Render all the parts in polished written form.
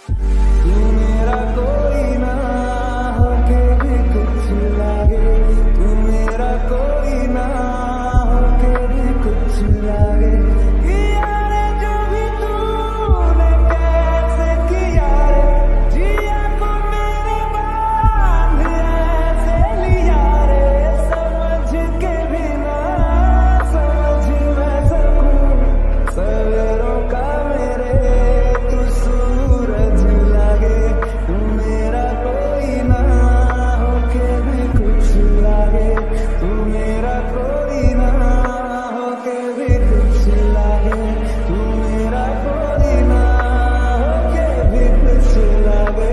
तू मेरा कोई ना होके भी कुछ लागे, तू मेरा कोई ना होके भी कुछ लागे। किया रे जो भी तूने कैसे किया रे, जिया को मेरे बांध ऐसे लिया रे। समझ के भी ना समझ मैं सकूं सवेरों का मेरे तू सूरज लागे। तू मेरा कोई ना होके भी कुछ लागे, तू मेरा कोई ना होके भी कुछ लागे, तू मेरा कोई ना होके भी कुछ लागे।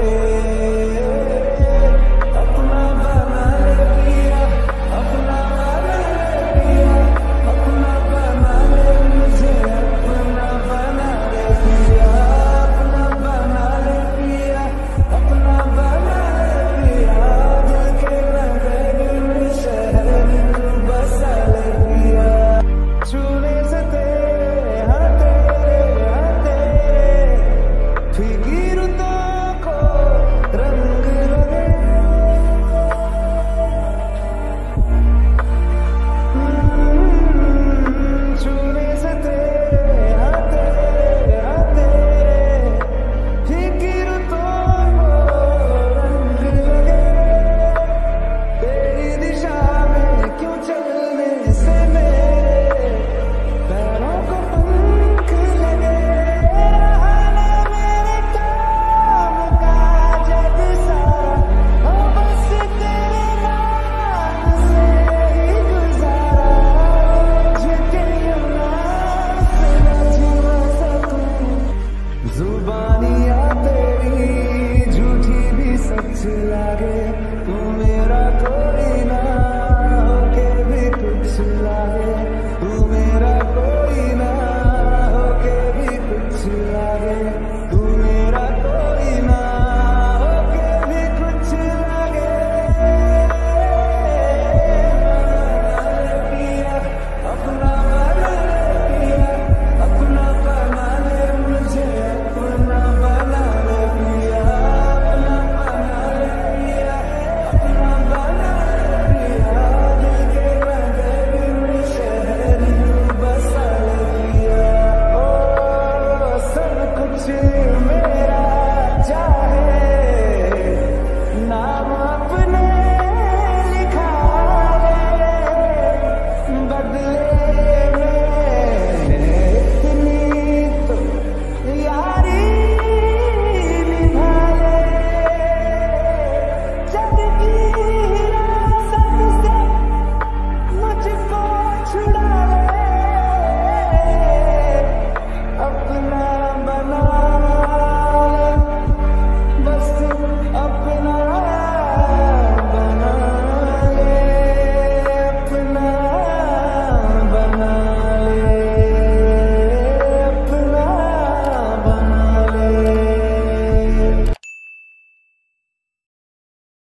अपना बना ले पिया, अपना बना ले पिया, अपना बना ले मुझे, अपना बना ले पिया, अपना बना ले पिया, अपना बना ले पिया। दिल के नगर में शहर बसा ले पिया। छूने से तेरे हाथे फीकी रुतों को रंग लगे। छूने से तेरे हाथे फीकी रुतों को रंग लगे। तेरी दिशा में क्यों चलने से मेरे पैरों को पंख लगे। रहना मेरे काम का जग सारा, हो बस तेरे नाम से ही गुजारा। झुके ना से न छुआ सकूं, जुबानियां तेरी झूठी भी सच लागे।